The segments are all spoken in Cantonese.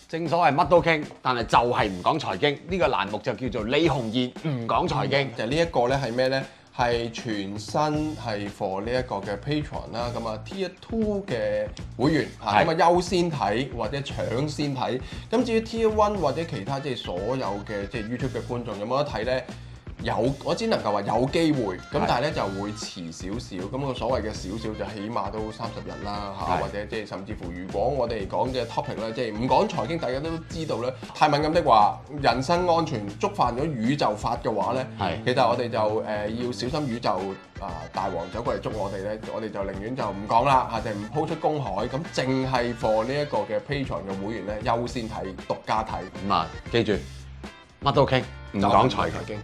正所謂乜都傾，但係就係唔講財經。呢個欄目就叫做李洪賢唔講財經。 就呢一個咧係咩咧？係全新係 for 呢一個嘅 Patreon 啦，咁啊 Tier 2嘅會員嚇，咁啊優先睇或者搶先睇。咁至於 Tier 1或者其他即係所有嘅即係 YouTube 嘅觀眾有冇得睇咧？有，我只能夠話有機會，咁但係咧就會遲少少，咁個所謂嘅少少就起碼都30日啦嚇，或者即係甚至乎如果我哋講嘅 topic 咧，即係唔講財經，大家都知道咧，太敏感的話，人身安全觸犯咗宇宙法嘅話咧，其實我哋就要小心宇宙大王走過嚟捉我哋咧，我哋就寧願就唔講啦嚇，就唔鋪出公海，咁淨係 for 呢一個嘅 Patreon 嘅會員咧優先睇，獨家睇。 咁啊，記住乜都傾，唔講財經。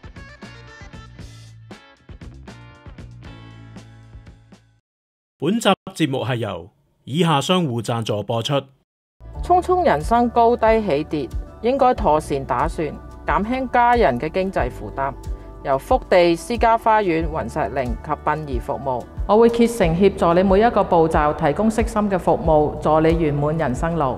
本集節目係由以下商戶贊助播出。 匆匆人生高低起跌，應該妥善打算，減輕家人嘅經濟負擔。由福地私家花園、雲石靈及殯儀服務，我會竭誠協助你每一個步驟，提供悉心嘅服務，助你圓滿人生路。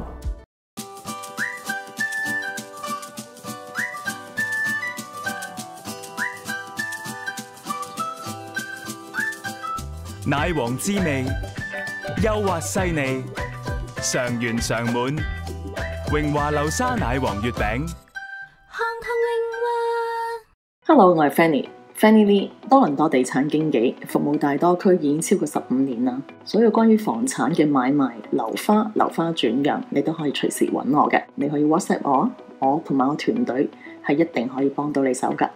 奶黃滋味，幼滑細膩，常圓常滿。榮華流沙奶黃月餅。 Hello， 我係 Fanny Lee， 多倫多地產經紀，服務大多區已經超過15年啦。所有關於房產嘅買賣、樓花轉讓，你都可以隨時揾我嘅。你可以 WhatsApp 我同埋我團隊係一定可以幫到你手㗎。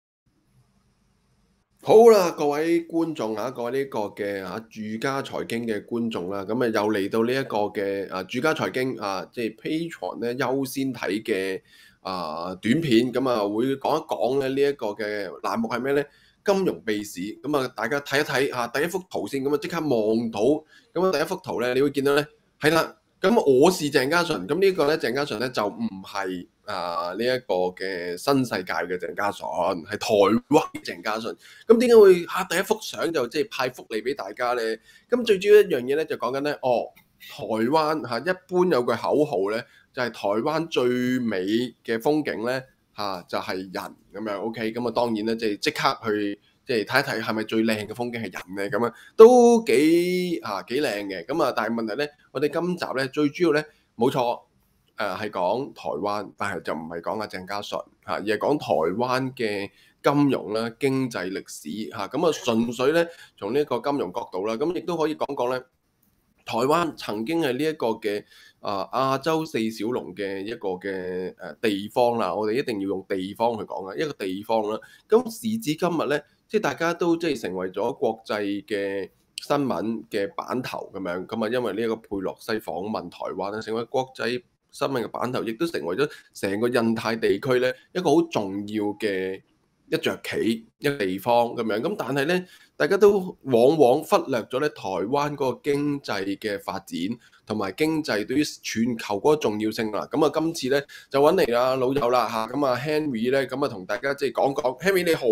好啦，各位觀眾啊，各位呢個嘅住家財經嘅觀眾啦，咁又嚟到呢一個嘅住家財經即係 Patreon 咧優先睇嘅短片，咁會講一講咧呢一個嘅欄目係咩咧？金融秘史，咁大家睇一睇第一幅圖先，咁即刻望到，咁第一幅圖咧，你會見到咧係啦，咁我是鄭家純，咁呢個咧鄭家純咧就唔係呢一個嘅新世界嘅鄭家純，係台灣嘅鄭家純。咁點解會第一幅相就即係派福利俾大家咧？咁最主要一樣嘢咧就講緊咧，台灣一般有句口號咧，就係台灣最美嘅風景咧就係人咁樣。OK， 咁當然咧即刻去即係睇一睇係咪最靚嘅風景係人咧？咁都幾靚嘅。咁但係問題咧，我哋今集咧最主要咧冇錯。係講台灣，但係就唔係講阿鄭家純而係講台灣嘅金融啦、經濟歷史咁純粹咧從呢一個金融角度啦，咁亦都可以講咧，台灣曾經係呢一個嘅亞洲4小龍嘅一個嘅地方啦，我哋一定要用地方去講一個地方啦。咁時至今日咧，即係大家都即係成為咗國際嘅新聞嘅版頭咁樣，咁因為呢一個佩洛西訪問台灣咧，成為國際新聞嘅版頭，亦都成為咗成個印太地區咧一個好重要嘅一着棋一個地方咁樣。咁但係咧，大家都往往忽略咗咧台灣嗰個經濟嘅發展同埋經濟對於全球嗰個重要性啦。咁今次咧就揾嚟啦老友啦咁Henry 咧同大家即係講講。Henry 你好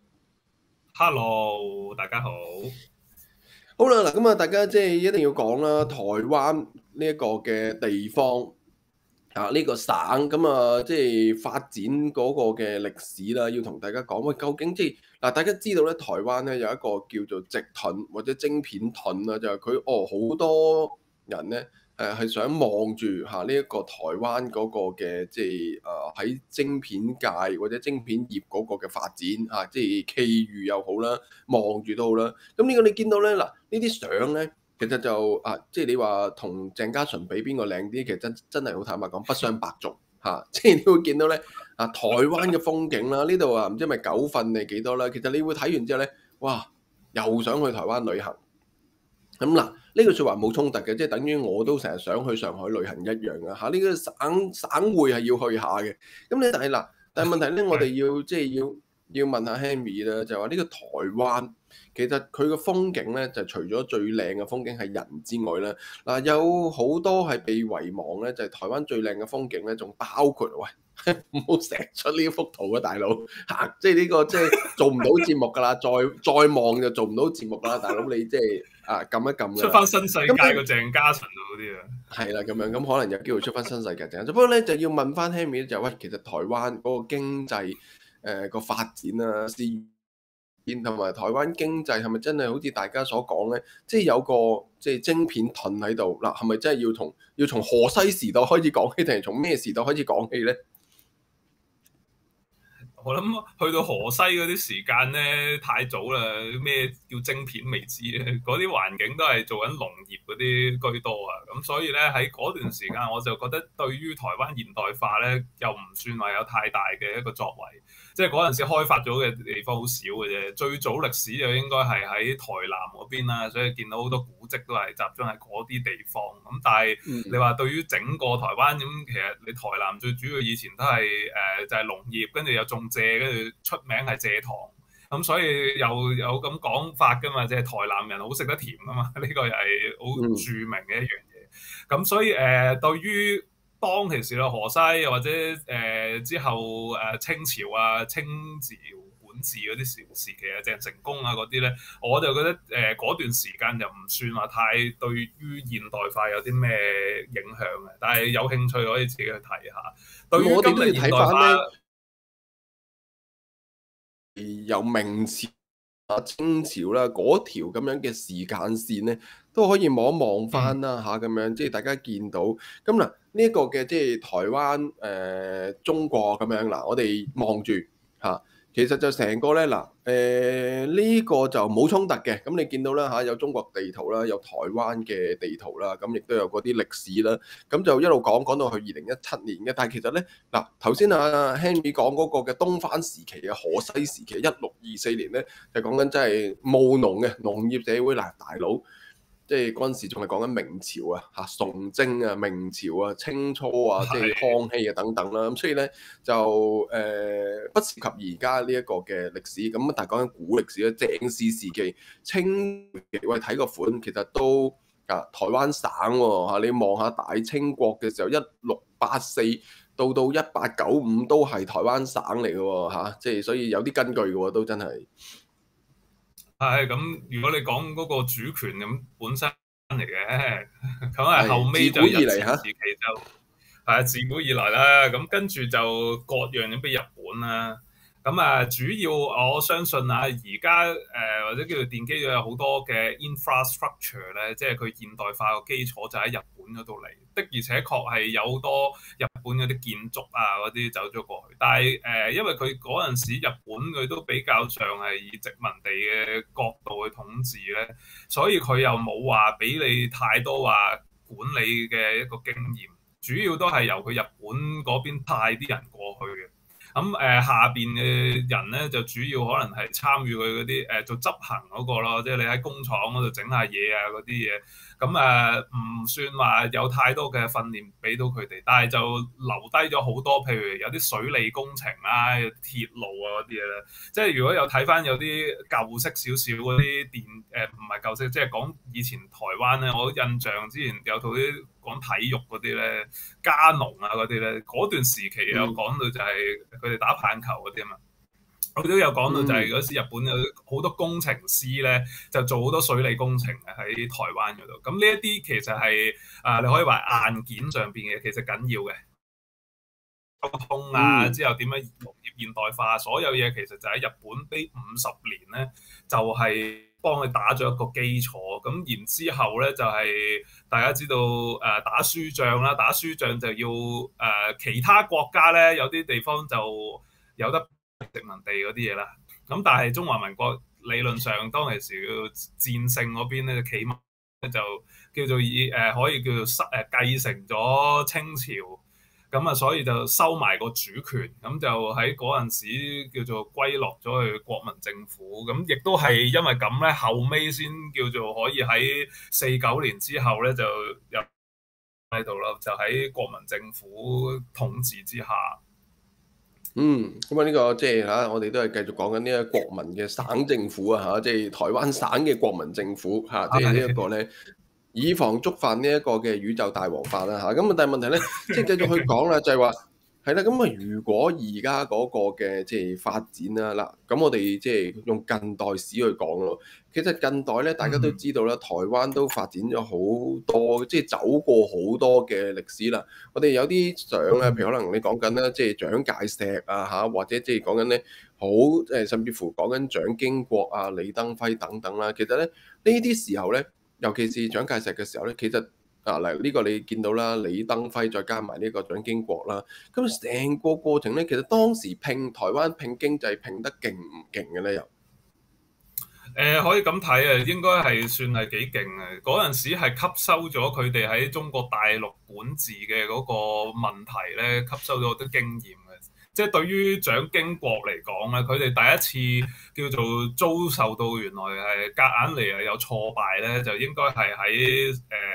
，Hello， 大家好。 好啦，嗱咁大家即係一定要講啦，台灣呢一個嘅地方。呢個省即係發展嗰個嘅歷史啦，要同大家講喂，究竟即係大家知道咧，台灣咧有一個叫做直盾或者晶片盾啦，就係佢好多人咧係想望住呢一個台灣嗰個嘅即係喺晶片界或者晶片業嗰個嘅發展即係機遇又好啦，望住都好啦。咁呢個你見到咧呢啲相咧。其實就即係你話同鄭家純比邊個靚啲，其實真係好坦白講，不相伯仲即係你會見到咧台灣嘅風景啦，呢度唔知係咪9份定幾多啦。其實你會睇完之後咧，哇，又想去台灣旅行。咁呢句説話冇衝突嘅，即係等於我都成日想去上海旅行一樣嘅呢個省會係要去下嘅。咁你但係問題咧，我哋要即係要問下 Henry 啦，就話呢個台灣其實佢個風景咧，就除咗最靚嘅風景係人之外咧，嗱有好多係被遺忘咧，就係台灣最靚嘅風景咧，仲包括喂唔好成日出呢幅圖啊，大佬嚇，即係呢個即係做唔到節目㗎啦，再望就做唔到節目啦，大佬你即係撳一撳㗎啦。 出翻新世界個鄭家純嗰啲啊，係啦咁樣，咁可能有機會出翻新世界鄭。不過咧就要問翻 Henry 就喂，其實台灣嗰個經濟個發展啊，同埋台灣經濟係咪真係好似大家所講咧？即係有個即係晶片盾喺度嗱，係咪真係要從河西時代開始講起，定係從咩時代開始講起咧？ 我諗去到河西嗰啲時間咧太早啦，咩叫晶片未知咧？嗰啲環境都係做緊農業嗰啲居多啊，咁所以咧喺嗰段時間我就覺得對於台灣現代化咧又唔算話有太大嘅一個作為，即係嗰陣時開發咗嘅地方好少嘅啫。最早歷史就應該係喺台南嗰邊啦，所以見到好多古蹟都係集中喺嗰啲地方。咁但係你話對於整個台灣咁，其實你台南最主要以前都係就係農業，跟住有種蔗，跟住出名係蔗糖，咁所以又有咁講法噶嘛，即係台南人好食得甜噶嘛，呢個又係好著名嘅一樣嘢。咁所以對於當其時嘅河西，又或者之後清朝啊、清朝管治嗰啲時期啊、鄭成功啊嗰啲咧，我就覺得嗰段時間就唔算話太對於現代化有啲咩影響嘅，但係有興趣可以自己去睇下。對於今日現代化， 由明朝啊、清朝啦嗰條咁樣嘅時間線咧，都可以望一望翻啦嚇，咁樣即係大家見到咁嗱，呢一個嘅即係台灣中國咁樣嗱，我哋望住嚇。其實就成個咧嗱，呢個就冇衝突嘅。咁你見到啦嚇，有中國地圖啦，有台灣嘅地圖啦，咁亦都有嗰啲歷史啦。咁就一路講到去2017年嘅。但係其實咧嗱，頭先阿 Henry 講嗰個嘅東番時期嘅河西時期1624年咧，就講緊真係務農嘅農業社會嗱，大佬。即係嗰陣時仲係講緊明朝啊、嚇崇禎啊、明朝啊、清初啊、即係康熙啊等等啦。咁所以咧就不涉及而家呢一個嘅歷史。咁但係講緊古歷史咧，鄭氏時期、清我哋睇個款，其實都台灣省喎嚇。你望下大清國嘅時候，1684到1895都係台灣省嚟嘅喎嚇。即係所以有啲根據嘅喎，都真係。 係咁，如果你講嗰個主權咁本身嚟嘅，咁係後尾就日治時期就係自古以來啦。咁跟住就各樣咁俾日本啦。咁主要我相信而家或者叫做奠基咗有好多嘅 infrastructure 咧，即係佢現代化個基礎就喺日本嗰度嚟的，而且確係有好多日本嗰啲建築啊嗰啲走咗過去。但係因為佢嗰陣時日本佢都比較上係以殖民地嘅角度去統治咧，所以佢又冇話俾你太多話管理嘅一個經驗，主要都係由佢日本嗰邊派啲人過去嘅。咁下邊嘅人咧就主要可能係參與佢嗰啲做執行嗰個咯，即係你喺工廠嗰度整下嘢啊嗰啲嘢，咁唔算話有太多嘅訓練俾到佢哋，但係就留低咗好多，譬如有啲水利工程啊、鐵路啊嗰啲嘢咧，即係如果有睇翻有啲舊式少少嗰啲電唔係舊式，即係講以前台灣咧，我印象之前有套啲講體育嗰啲咧，加農啊嗰啲咧，嗰段時期有講到就係佢哋打棒球嗰啲啊嘛，我都有講到就係嗰時日本有好多工程師咧，就做好多水利工程喺台灣嗰度。咁呢一啲其實係你可以話硬件上邊嘅，其實緊要嘅溝通啊，之後點樣農業現代化，所有嘢其實就喺日本呢50年咧，就係幫佢打咗一個基礎。咁然之後咧就係大家知道打輸仗啦，打輸仗就要其他國家咧有啲地方就有得殖民地嗰啲嘢啦。咁但係中華民國理論上當其時要戰勝嗰邊咧，起碼就叫做可以叫做繼承咗清朝。咁啊，所以就收埋個主權，咁就喺嗰陣時叫做歸落咗去國民政府，咁亦都係因為咁咧，後尾先叫做可以喺49年之後咧就入喺度啦，就喺國民政府統治之下。 咁呢個即係我哋都係繼續講緊呢個國民嘅省政府啊即係台灣省嘅國民政府即係呢一個咧，以防觸犯呢一個嘅宇宙大王法啦咁但係問題咧，即係繼續去講啦，就係話係啦，咁如果而家嗰個嘅即係發展啦嗱，咁我哋即係用近代史去講咯。其實近代咧，大家都知道啦，台灣都發展咗好多，即係走過好多嘅歷史啦。我哋有啲相咧，譬如可能你講緊咧，即係蔣介石啊或者即係講緊咧好甚至乎講緊蔣經國啊、李登輝等等啦。其實咧呢啲時候咧，尤其是蔣介石嘅時候咧，其實嚟呢個你見到啦，李登輝再加埋呢個蔣經國啦，咁成個過程咧，其實當時拼台灣拼經濟拼得勁唔勁嘅咧又？ 可以咁睇啊，應該係算係幾勁嘅。嗰陣時係吸收咗佢哋喺中國大陸管治嘅嗰個問題咧，吸收咗好多經驗嘅。即係對於蔣經國嚟講咧，佢哋第一次叫做遭受到原來係夾硬嚟有挫敗咧，就應該係喺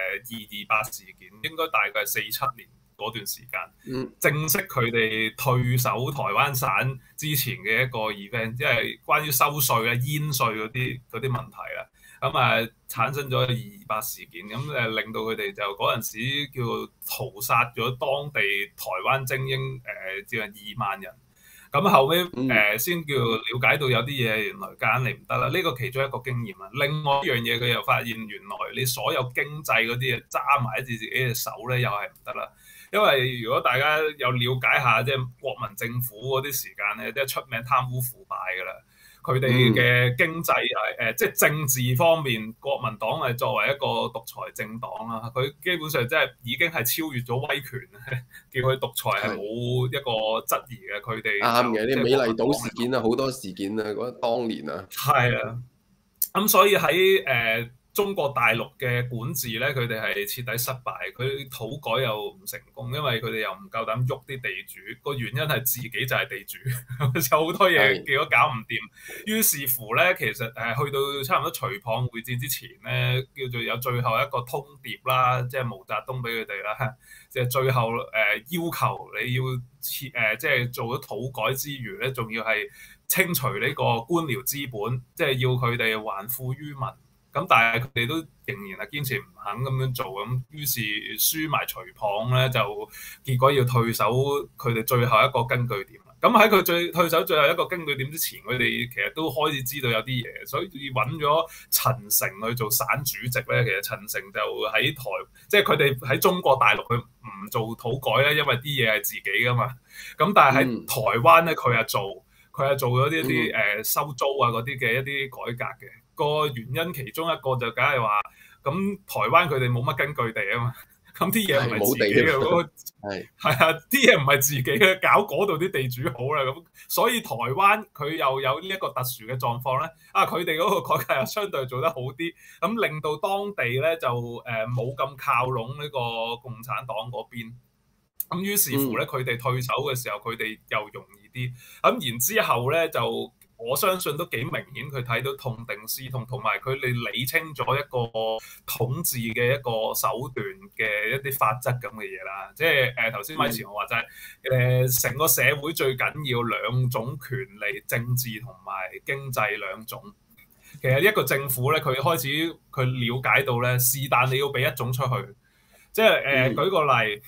228事件，應該大概係47年嗰段時間，正式佢哋退守台灣省之前嘅一個 event， 即係關於收稅啊、煙稅嗰啲問題啦。咁產生咗228事件，咁令到佢哋就嗰陣時叫屠殺咗當地台灣精英接近2萬人。咁後尾先叫了解到有啲嘢原來夾硬嚟唔得啦，呢個其中一個經驗啊。另外一樣嘢佢又發現原來你所有經濟嗰啲嘢揸埋喺自己嘅手咧，又係唔得啦。因為如果大家有了解下即係國民政府嗰啲時間咧，即係出名貪污腐敗噶啦。佢哋嘅經濟係即係政治方面，國民黨係作為一個獨裁政黨啦，佢基本上即係已經係超越咗威權，叫佢獨裁係冇一個質疑嘅。佢哋啱嘅，啲美麗島事件啊，好多事件啊，嗰當年啊， 係啊，咁所以喺中國大陸嘅管治咧，佢哋係徹底失敗，佢土改又唔成功，因為佢哋又唔夠膽喐啲地主，個原因係自己就係地主，有好多嘢結果搞唔掂。於是乎咧，其實去到差唔多徐蚌會戰之前咧，叫做有最後一個通牒啦，即係毛澤東俾佢哋啦，即係最後要求你要即係做咗土改之餘咧，仲要係清除呢個官僚資本，即係要佢哋還富於民。咁但係佢哋都仍然係堅持唔肯咁樣做，咁於是輸埋徐蚌咧，就結果要退守佢哋最後一個根據點。咁喺佢退守最後一個根據點之前，佢哋其實都開始知道有啲嘢，所以揾咗陳誠去做省主席咧。其實陳誠就喺即係佢哋喺中國大陸佢唔做土改咧，因為啲嘢係自己噶嘛。咁但係喺台灣咧，佢係做咗呢啲收租啊嗰啲嘅一啲改革嘅。個原因其中一個就梗係話，咁台灣佢哋冇乜根據地啊嘛，咁啲嘢唔係自己嘅，係啊，啲嘢唔係自己嘅，搞嗰度啲地主好啦，咁所以台灣佢又有呢一個特殊嘅狀況咧，佢哋嗰個改革又相對做得好啲，咁令到當地咧就冇咁靠攏呢個共產黨嗰邊，咁於是乎咧佢哋退守嘅時候，佢哋又容易啲，咁然之後咧就。我相信都幾明顯，佢睇到痛定思痛，同埋佢哋理清咗一個統治嘅一個手段嘅一啲法則咁嘅嘢啦。即係頭先咪前我話齋，成個社會最緊要兩種權利，政治同埋經濟兩種。其實一個政府咧，佢開始佢了解到咧，是但你要俾一種出去。即係舉個例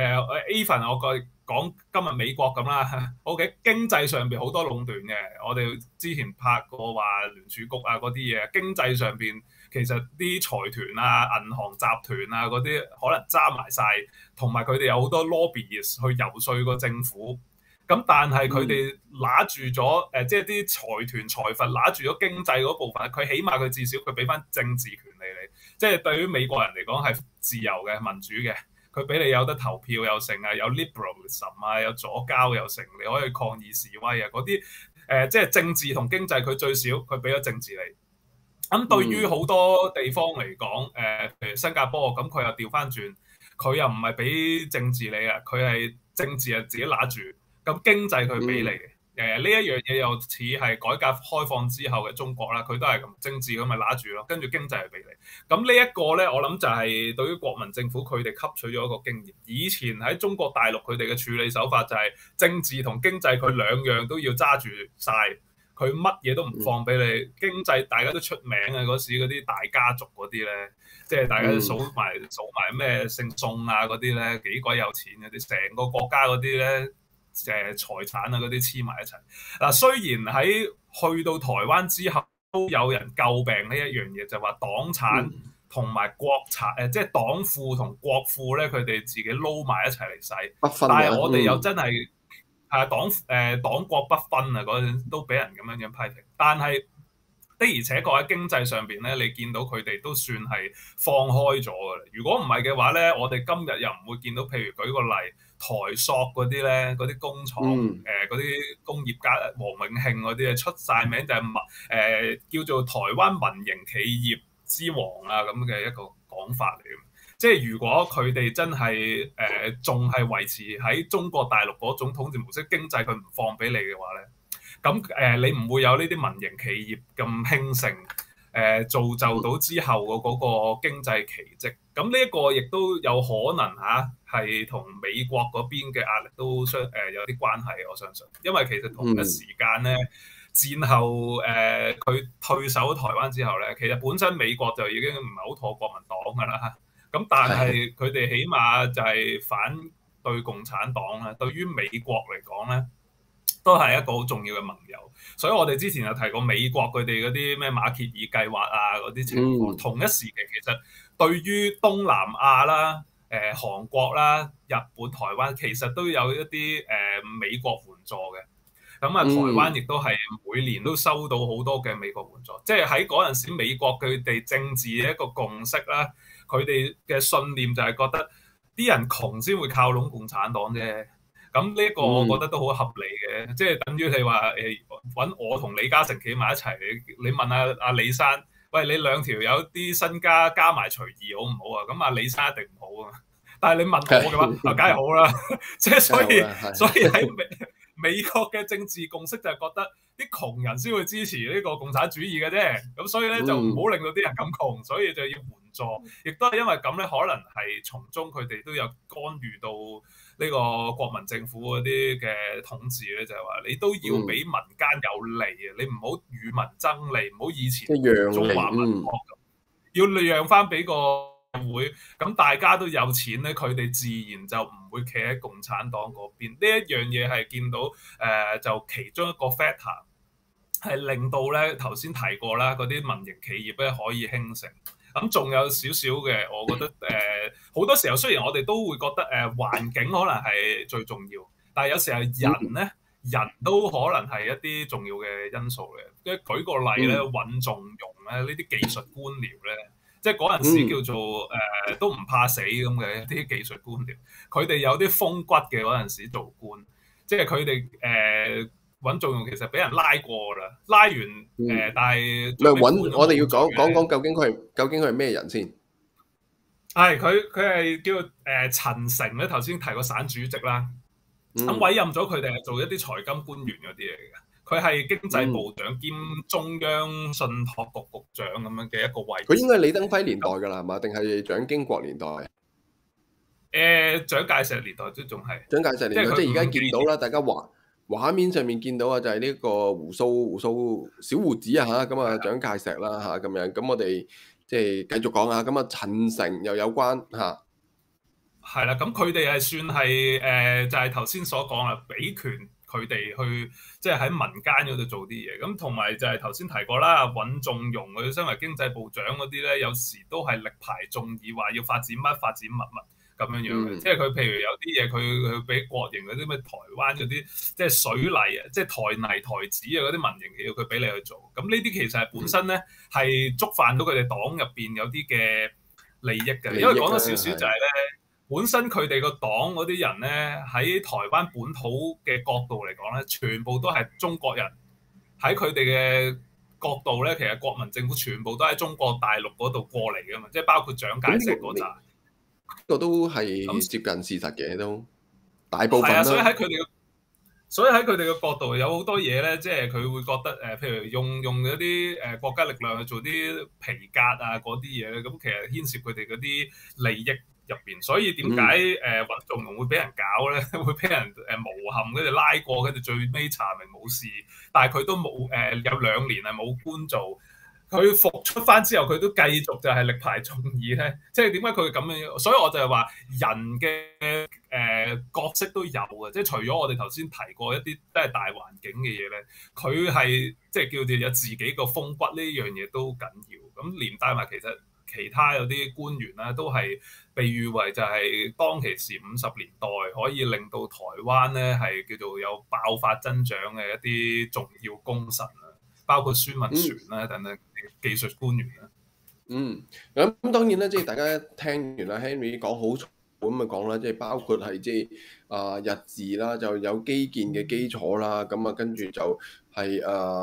，even 我講今日美國咁啦 ，OK， 經濟上邊好多壟斷嘅，我哋之前拍過話聯儲局啊嗰啲嘢，經濟上邊其實啲財團啊、銀行集團啊嗰啲可能揸埋晒，同埋佢哋有好多 lobbyist 去游說個政府，咁但係佢哋拿住咗即係啲財團財閥拿住咗經濟嗰部分，佢起碼佢至少佢俾翻政治權利你，即係對於美國人嚟講係自由嘅民主嘅。佢俾你有得投票又成啊，有 liberalism 啊，有左膠又成，你可以抗議示威啊，嗰啲即係政治同經濟，佢最少佢俾咗政治你。咁對於好多地方嚟講，譬如新加坡咁，佢又調翻轉，佢又唔係俾政治你啊，佢係政治係自己拿住，咁經濟佢俾你嘅。 呢一樣嘢又似係改革開放之後嘅中國啦，佢都係咁政治咁咪揦住咯，跟住經濟係俾你。咁呢一個咧，我諗就係對於國民政府佢哋吸取咗一個經驗。以前喺中國大陸佢哋嘅處理手法就係政治同經濟佢兩樣都要揸住晒，佢乜嘢都唔放俾你。經濟大家都出名嘅嗰時嗰啲大家族嗰啲咧，即係大家都數埋咩姓宋啊嗰啲咧，幾鬼有錢嗰啲，成個國家嗰啲咧。財產啊嗰啲黐埋一齊嗱，雖然喺去到台灣之後都有人詬病呢一樣嘢，就話黨產同埋國產即係黨庫同國庫咧，佢哋自己撈埋一齊嚟使，但係我哋又真係黨國不分啊，嗰陣都俾人咁樣批評，但係的而且確喺經濟上邊咧，你見到佢哋都算係放開咗㗎啦。如果唔係嘅話咧，我哋今日又唔會見到，譬如舉個例。台塑嗰啲咧，嗰啲工廠嗰啲工業家王永慶嗰啲出晒名就係叫做台灣民營企業之王啊咁嘅一個講法嚟嘅。即係如果佢哋真係仲係維持喺中國大陸嗰種統治模式，經濟佢唔放俾你嘅話咧，咁你唔會有呢啲民營企業咁興盛。造就到之後嘅嗰個經濟奇蹟，咁呢一個亦都有可能係同美國嗰邊嘅壓力都有啲關係，我相信，因為其實同一時間咧，戰後佢退守台灣之後咧，其實本身美國就已經唔係好妥國民黨㗎啦，咁但係佢哋起碼就係反對共產黨啦，對於美國嚟講咧，都係一個好重要嘅盟友，所以我哋之前有提過美國佢哋嗰啲咩馬歇爾計劃啊嗰啲情況，同一時期其實對於東南亞啦、韓國啦、日本、台灣其實都有一啲美國援助嘅，咁啊台灣亦都係每年都收到好多嘅美國援助，即係喺嗰陣時美國佢哋政治嘅一個共識啦，佢哋嘅信念就係覺得啲人窮先會靠攏共產黨啫。咁呢一個我覺得都好合理嘅，即係等於你話揾我同李嘉誠企埋一齊，你問下阿李生，喂，你兩條有啲身家加埋隨意好唔好啊？咁阿李生一定唔好啊，但係你問我嘅話，梗係好啦，即係所以喺美國嘅政治共識就係覺得啲窮人先會支持呢個共產主義嘅啫，咁所以咧就唔好令到啲人咁窮，所以就要援助，亦都係因為咁咧，可能係從中佢哋都有干預到呢個國民政府嗰啲嘅統治咧，就係話你都要俾民間有利啊，你唔好與民爭利，唔好以前中華民國咁，要讓翻俾個會，咁大家都有錢咧，佢哋自然就唔會企喺共產黨嗰邊。呢一樣嘢係見到就其中一個 factor 係令到咧頭先提過啦，嗰啲民營企業咧可以興盛。咁仲有少少嘅，我覺得好多時候雖然我哋都會覺得環境可能係最重要，但係有時候人咧人都可能係一啲重要嘅因素嘅。即係舉個例咧，尹仲容咧呢啲技術官僚咧。即係嗰陣時叫做都唔怕死咁嘅啲技術官僚，佢哋有啲風骨嘅嗰陣時做官，即係佢哋尹仲容其實俾人拉過啦，拉完但係我哋要講究竟佢係咩人先？ 係佢係叫陳誠咧，頭先提過省主席啦，咁委任咗佢哋係做一啲財金官員嗰啲嚟嘅。佢係經濟部長兼中央信託局局長咁樣嘅一個位置。佢應該係李登輝年代㗎啦，係嘛？定係蔣經國年代？ 蔣介石年代都仲係。 蔣介石年代，即係而家見到啦，大家畫面上面見到啊，就係呢個鬍鬚小胡子啊嚇，咁啊蔣介石啦嚇咁樣。咁我哋即係繼續講啊，咁啊陳誠又有關嚇。 係啦，咁佢哋係算係就係頭先所講啊，俾權。佢哋去即係喺民間嗰度做啲嘢，咁同埋就係頭先提過啦，尹仲容佢身為經濟部長嗰啲咧，有時都係力排眾議，話要發展乜咁樣樣嘅。即係佢譬如有啲嘢，佢俾國營嗰啲咩台灣嗰啲，即係水泥啊，即係台泥台紙啊嗰啲民營企業，佢俾你去做。咁呢啲其實係本身咧係觸犯到佢哋黨入邊有啲嘅利益嘅，因為講多少少就係咧。本身佢哋個黨嗰啲人咧，喺台灣本土嘅角度嚟講咧，全部都係中國人。喺佢哋嘅角度咧，其實國民政府全部都喺中國大陸嗰度過嚟㗎嘛，即係包括蔣介石嗰扎。呢個都係接近事實嘅，都大部分啦。 係啊，所以喺佢哋嘅所以喺佢哋嘅角度有好多嘢咧，即係佢會覺得譬如用嗰啲國家力量去做啲皮革啊嗰啲嘢咧，咁其實牽涉佢哋嗰啲利益入邊。所以點解尹仲龍會俾人搞咧？會俾人誣陷，跟住拉過，跟住最尾查明冇事，但係佢都冇有2年係冇官做。佢復出翻之後，佢都繼續就係力排眾議咧。即係點解佢會咁樣？所以我就係話人嘅角色都有嘅。即係除咗我哋頭先提過一啲都係大環境嘅嘢咧，佢係即係叫做有自己個風骨呢樣嘢都緊要。咁連帶埋其他有啲官員咧，都係被譽為就係當其時50年代可以令到台灣咧係叫做有爆發增長嘅一啲重要功臣啊，包括孫文璇啦等等技術官員啦。 咁當然咧，即係大家聽完啦 Henry 講好咁咪講啦，即係包括係即係日治啦，就有基建嘅基礎啦，咁啊跟住就係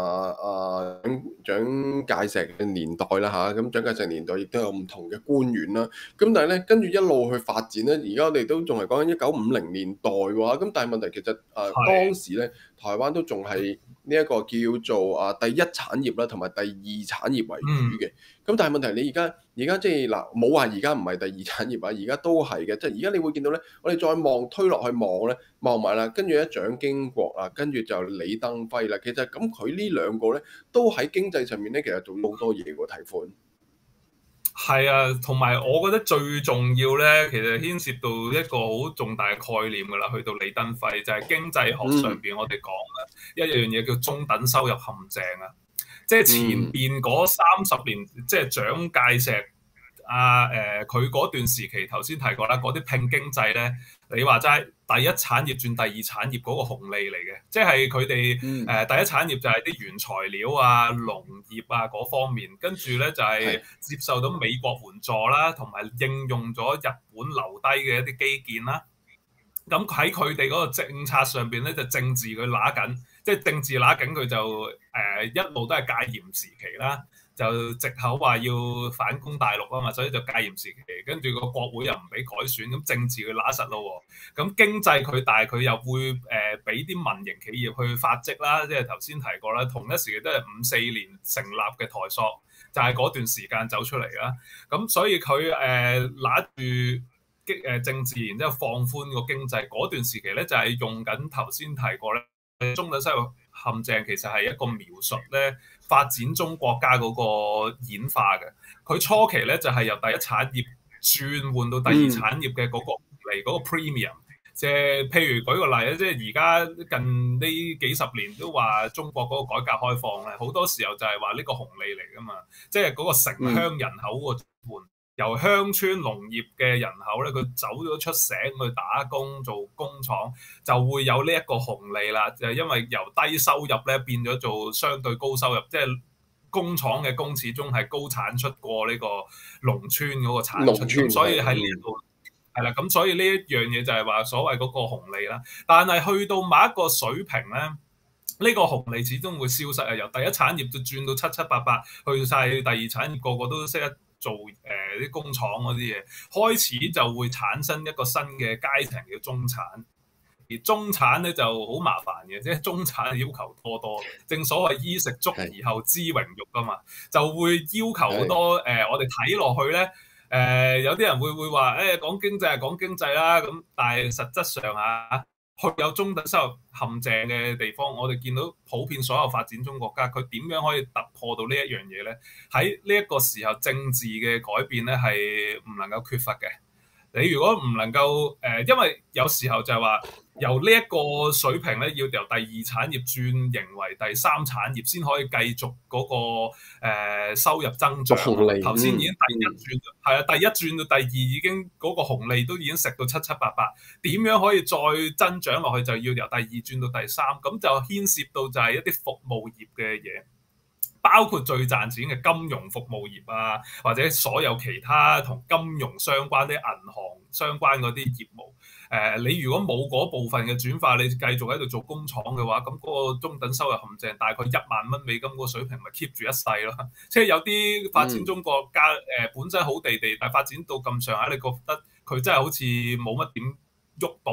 蔣介石嘅年代啦嚇，咁蔣介石年代亦都有唔同嘅官員啦，咁但係咧跟住一路去發展咧，而家我哋都仲係講緊1950年代喎，咁但係問題其實當時咧台灣都仲係呢一個叫做第一產業啦，同埋第二產業為主嘅。咁但係問題你而家即係嗱，冇話而家唔係第二產業啊，而家都係嘅。即係而家你會見到咧，我哋再推落去望咧，望埋啦，跟住咧蔣經國啊，跟住就李登輝啦。其實咁佢呢兩個咧，都喺經濟上面咧，其實做好多嘢喎，提款。 係啊，同埋我覺得最重要咧，其實牽涉到一個好重大嘅概念㗎啦。去到李登輝就係經濟學上邊，我哋講嘅一樣嘢叫中等收入陷阱啊。即係前邊嗰30年，即係蔣介石佢嗰段時期，頭先提過啦，嗰啲拼經濟咧，你話齋第一產業轉第二產業嗰個紅利嚟嘅，即係佢哋第一產業就係啲原材料啊、農業啊嗰方面，跟住咧就係接受到美國援助啦，同埋應用咗日本留低嘅一啲基建啦。咁喺佢哋嗰個政策上邊咧，就政治佢揦緊，即係政治揦緊佢就一路都係戒嚴時期啦，就藉口話要反攻大陸啊嘛，所以就戒嚴時期，跟住個國會又唔俾改選，咁政治佢揦實咯喎。咁經濟佢，但係佢又會俾啲民營企業去發跡啦，即係頭先提過啦，同一時期都係54年成立嘅台塑，就係嗰段時間走出嚟啦。咁所以佢揦住政治，然之後放寬個經濟嗰段時期咧，就係用緊頭先提過咧，中等收入陷阱其實係一個描述咧發展中國家嗰個演化嘅。佢初期咧就係由第一產業轉換到第二產業嘅嗰個嚟嗰個 premium， 即係譬如舉個例咧，即係而家近呢幾十年都話中國嗰個改革開放咧，好多時候就係話呢個紅利嚟噶嘛，即係嗰個城鄉人口個轉換。由鄉村農業嘅人口咧，佢走咗出省去打工做工廠，就會有呢一個紅利啦。就係因為由低收入咧變咗做相對高收入，即係工廠嘅工始終係高產出過呢個農村嗰個產出，所以喺呢度係啦。咁所以呢一樣嘢就係話所謂嗰個紅利啦。但係去到某一個水平咧，呢個紅利始終會消失啊！由第一產業就轉到七七八八，去晒第二產業，個個都識得做啲工廠嗰啲嘢，開始就會產生一個新嘅階層叫中產，而中產咧就好麻煩嘅，即係中產要求多，正所謂衣食足而後知榮辱啊嘛，就會要求好多我哋睇落去咧，有啲人會話講經濟係講經濟啦，咁但係實質上去有中等收入陷阱嘅地方，我哋見到普遍所有發展中國家，佢點樣可以突破到呢一樣嘢咧？喺呢一個時候，政治嘅改變咧係唔能夠缺乏嘅。你如果唔能夠因為有時候就係話由呢一個水平咧，要由第二產業轉型為第三產業，先可以繼續嗰個收入增長。頭先已經第一轉係啊，第一轉到第二已經嗰個紅利都已經食到七七八八，點樣可以再增長落去？就要由第二轉到第三，咁就牽涉到就係一啲服務業嘅嘢。包括最賺錢嘅金融服務業啊，或者所有其他同金融相關啲銀行相關嗰啲業務，你如果冇嗰部分嘅轉化，你繼續喺度做工廠嘅話，咁嗰個中等收入陷阱大概1萬蚊美金個水平，咪 keep 住一世咯。即係有啲發展中國家本身好地地，但係發展到咁上下，你覺得佢真係好似冇乜點喐動，繼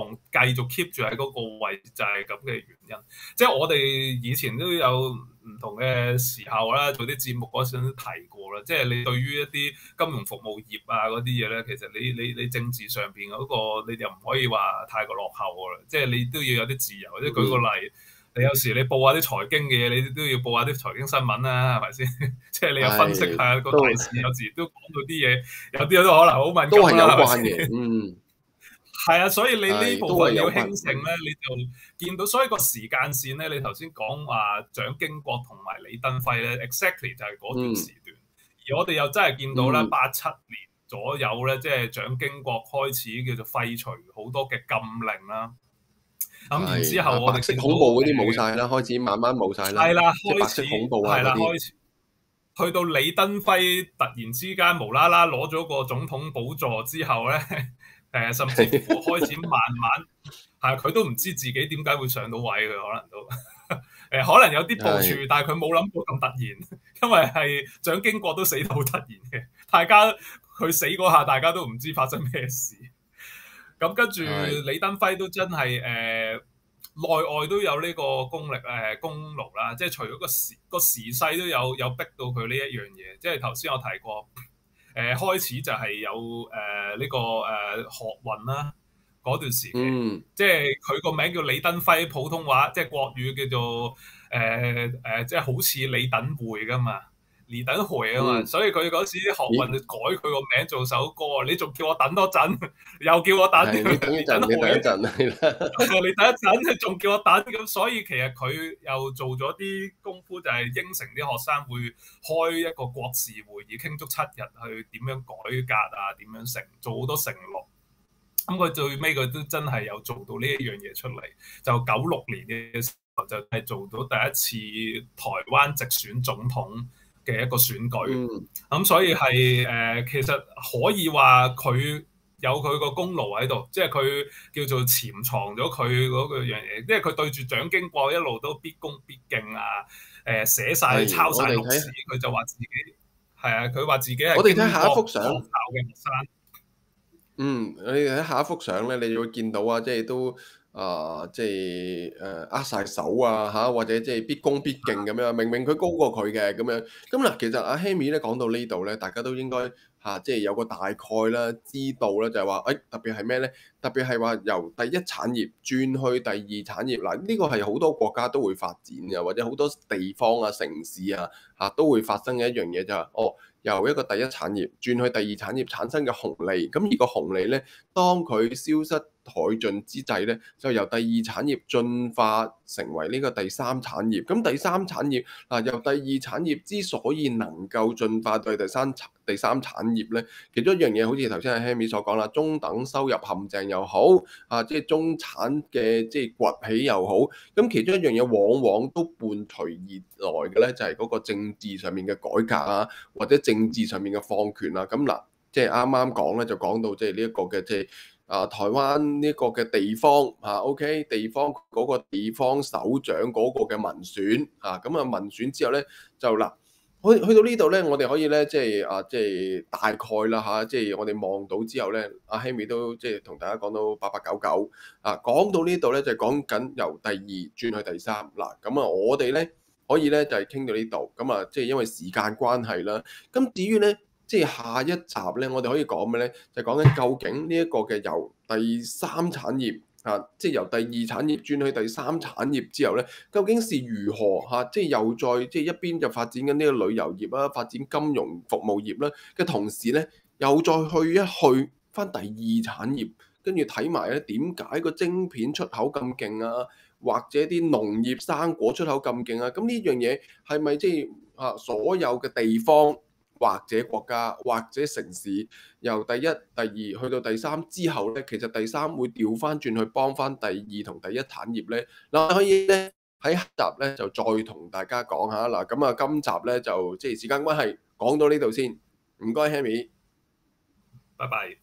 續 keep 住喺嗰個位，就係咁嘅原因。即係我哋以前都有唔同嘅時候啦，做啲節目嗰陣都提過啦。即係你對於一啲金融服務業啊嗰啲嘢咧，其實你政治上邊嗰個你就唔可以話太過落後㗎啦。即係你都要有啲自由。即係舉個例。你有時你報下啲財經嘅嘢，你都要報下啲財經新聞啦，係咪先？即係你又分析下個大市，有時都講到啲嘢，有啲都可能好敏感啦， 都係有關嘅。 係啊，所以你呢部分要興盛咧，你就見到，所以個時間線咧，你頭先講話蔣經國同埋李登輝咧 ，exactly 就係嗰段時段。而我哋又真係見到咧，87年左右咧，即係蔣經國開始叫做廢除好多嘅禁令啦。咁然之後，我哋見到恐怖嗰啲冇晒啦，開始慢慢冇晒啦。 係啦， 開始恐怖啊！ 開始去到李登輝突然之間無啦啦攞咗個總統寶座之後咧，甚至乎開始慢慢佢都唔知自己點解會上到位嘅，可能都可能有啲部署，但係佢冇諗過咁突然，因為係蔣經國都死得好突然嘅，大家佢死嗰下，大家都唔知發生咩事。咁跟住李登輝都真係內外都有呢個功勞啦，即係除咗個時勢都有逼到佢呢一樣嘢，即係頭先我提過開始就係有呢個學運啦嗰段時期，即係佢個名叫李登輝，普通話即係國語叫做即係好似李登會㗎嘛。李登輝啊嘛，所以佢嗰時啲學運就改佢個名做首歌，你仲叫我等多陣，又叫我等， 你等一陣，你等一陣， 你等一陣，仲叫我等，咁所以其實佢又做咗啲功夫，就係應承啲學生會開一個國事會議，傾足7日去點樣改革啊，點樣做好多承諾。咁佢最尾佢都真係有做到呢一樣嘢出嚟，就96年嘅時候就係做到第一次台灣直選總統嘅一個選舉，咁所以係其實可以話佢有佢個功勞喺度，即係佢叫做潛藏咗佢嗰個樣嘢，因為佢對住蔣經國一路都必恭必敬啊，寫晒抄晒歷史，佢就話自己係啊，佢話自己係我哋睇下一幅相嘅學生。 我哋睇下一幅相咧，你就會見到啊，即係都即係握晒手啊嚇，或者即係必恭必敬咁樣。明明佢高過佢嘅咁樣。咁嗱，其實阿 Henry 咧講到呢度咧，大家都應該即係有個大概啦，知道啦，就係話特別係咩咧？特別係話由第一產業轉去第二產業嗱，呢個係好多國家都會發展嘅，或者好多地方啊、城市啊都會發生嘅一樣嘢就係由一個第一產業轉去第二產業產生嘅紅利，咁而個紅利咧，當佢消失殆盡之際咧，就由第二產業進化成為呢個第三產業。咁第三產業由第二產業之所以能夠進化到第三產業咧，其中一樣嘢好似頭先阿 Henry 所講啦，中等收入陷阱又好即係中產嘅即係崛起又好，咁其中一樣嘢往往都伴隨而來嘅咧，就係嗰個政治上面嘅改革啊，或者政治上面嘅放權啊。咁嗱，即係啱啱講咧，就講到即係呢一個嘅即係台灣呢個嘅地方OK 地方嗰個地方首長嗰個嘅民選咁民選之後咧就嗱。去到呢度咧，我哋可以咧，即係大概啦即係我哋望到之後咧，阿 Henry 都即係同大家講到8899講到呢度咧就係講緊由第二轉去第三嗱，咁我哋咧可以咧就係傾到呢度，咁即係因為時間關係啦。咁至於咧，即係下一集咧，我哋可以講咩咧？就講緊究竟呢一個嘅由第三產業。即係由第二產業轉去第三產業之後咧，究竟是如何即係又再即係一邊就發展緊呢個旅遊業啦，發展金融服務業啦嘅同時咧，又再去翻第二產業，跟住睇埋咧點解個晶片出口咁勁啊，或者啲農業生果出口咁勁啊？咁呢樣嘢係咪即係所有嘅地方？或者國家或者城市由第一、第二去到第三之後咧，其實第三會調翻轉去幫翻第二同第一產業咧。嗱，可以咧喺下集咧就再同大家講下嗱。咁今集咧就即係時間關係講到呢度先，唔該 Henry， 拜拜。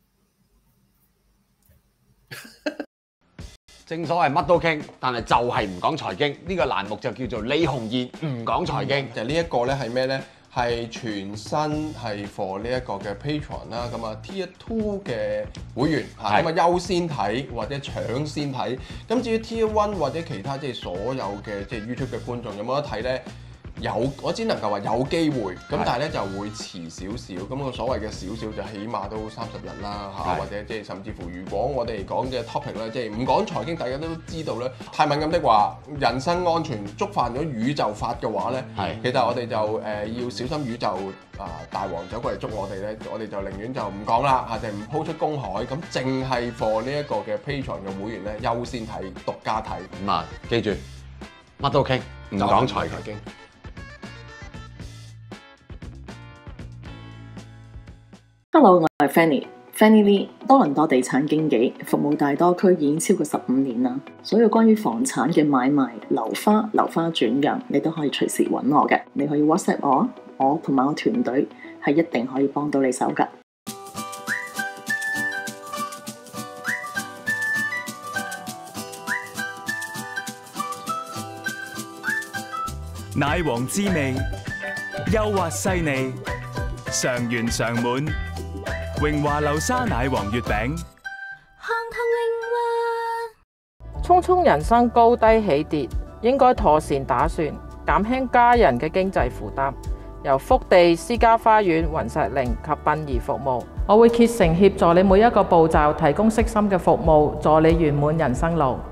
正所謂乜都傾，但係就係唔講財經。呢個欄目就叫做李鴻賢唔講財經。 就呢一個咧係咩咧？ 係全新係 for 呢一個嘅 Patreon 啦，咁啊 Tier 2嘅會員嚇，咁啊優先睇或者搶先睇。咁至於 Tier 1或者其他即係所有嘅即係 YouTube 嘅觀眾有冇得睇咧？我只能夠話有機會，咁但係咧就會遲少少。咁個所謂嘅少少就起碼都30日啦嚇，或者即係甚至乎如果我哋講嘅 topic 咧，即係唔講財經，大家都知道咧，太敏感的話，人身安全觸犯咗宇宙法嘅話咧，其實我哋就要小心宇宙大王走過嚟捉我哋咧，我哋就寧願就唔講啦嚇，就唔鋪出公海，咁淨係 for 呢一個嘅 Patreon 嘅會員咧優先睇，獨家睇。 咁啊，記住乜都傾，唔講財經。 Hello， 我係 Fanny Lee， 多倫多地產經紀，服務大多區已經超過15年啦。所有關於房產嘅買賣、樓花轉讓，你都可以隨時揾我嘅。你可以 WhatsApp 我同埋我團隊係一定可以幫到你手㗎。 奶黃滋味，幼滑細膩，常圓常滿。榮華流沙奶黃月餅， 匆匆人生高低起跌，應該妥善打算，減輕家人嘅經濟負擔。由福地私家花園、雲石陵及殯儀服務，我會竭誠協助你每一個步驟，提供悉心嘅服務，助你圓滿人生路。